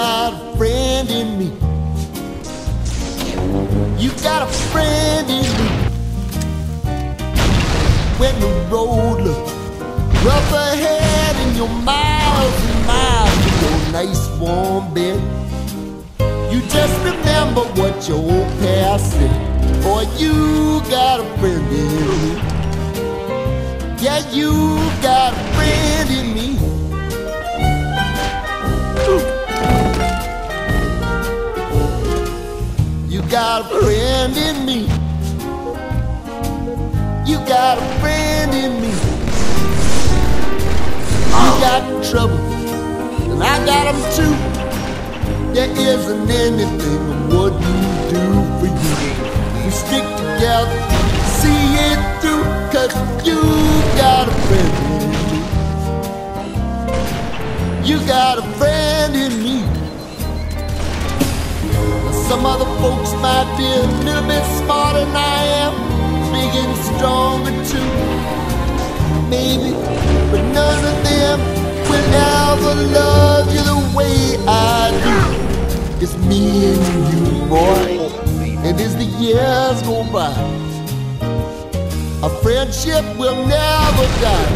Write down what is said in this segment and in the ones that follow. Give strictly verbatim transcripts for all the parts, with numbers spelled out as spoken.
got a friend in me. You got a friend in me. When the road looks rough ahead and you're miles and miles from your nice warm bed, you just remember what your old past said. Boy, you got a friend in me. Yeah, you got a friend in me. You got a friend in me. You got a friend in me. You got trouble, and I got them too. There isn't anything I wouldn't do for you. We stick together, see it through, 'cause you got a friend in me. You got a friend in me. Some other folks might be a little bit smarter than I am, big and stronger too, maybe, but none of them will ever love you the way I do. It's me and you, boy, and as the years go by, our friendship will never die.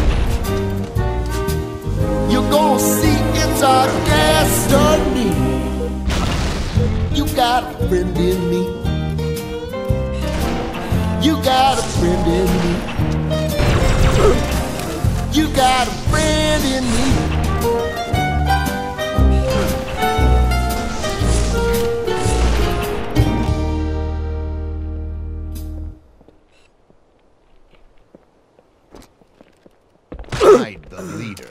You're gonna see it's our destiny. You got a friend in me. You got a friend in me. You got a friend in me. Guide the leader.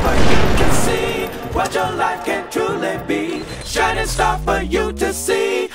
What your life can truly be. Shining star for you to see.